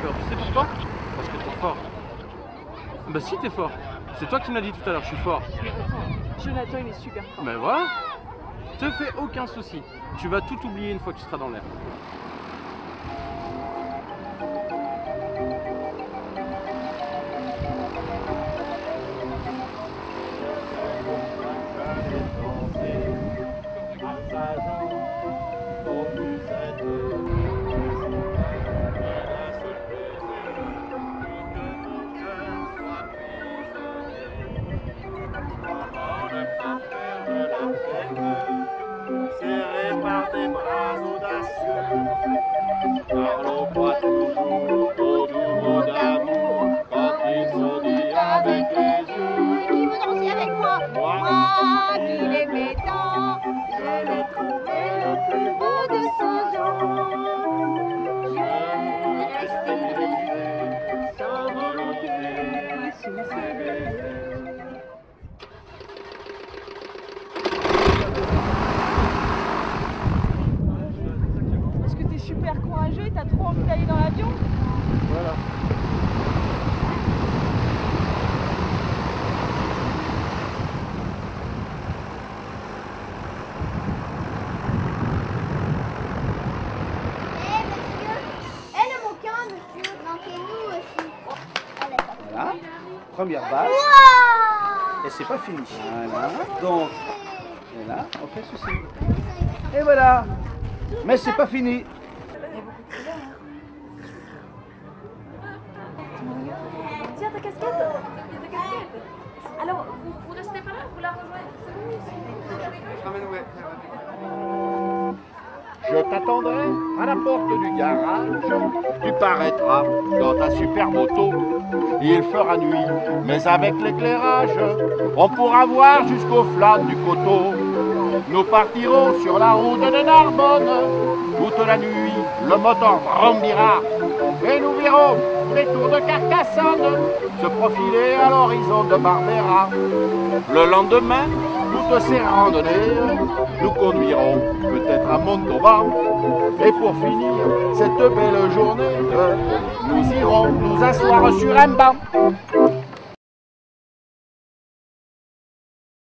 peur. Tu sais pourquoi? Parce que t'es fort. Bah si t'es fort. C'est toi qui me l'as dit tout à l'heure, je suis fort. Mais attends, Jonathan il est super fort. Ben voilà. Te fais aucun souci. Tu vas tout oublier une fois que tu seras dans l'air. Serré par des bras audacieux, parlons pas toujours aux doux mots d'amour quand ils sont dits avec les yeux. Qui veut danser avec moi? Moi qui l'aimais tant, je l'ai trouvé le plus beau de son genre. Je restais brisé, sans volonté, sous ses baisers. Parce que t'es super courageux, t'as trop envie d'aller dans l'avion. Voilà. Voilà, première base. Et c'est pas fini. Voilà, donc, et là, on fait ceci. Et voilà. Mais c'est pas fini. Tiens ta casquette. Alors, vous restez pas là, vous la rejoignez. Je t'attendrai à la porte du garage, tu paraîtras dans ta super moto. Il fera nuit, mais avec l'éclairage, on pourra voir jusqu'au flanc du coteau. Nous partirons sur la route de Narbonne, toute la nuit, le moteur brandira, et nous verrons les tours de Carcassonne se profiler à l'horizon de Barbera. Le lendemain, toutes ces randonnées nous conduiront peut-être à Montauban. Et pour finir cette belle journée, nous irons nous asseoir sur un banc.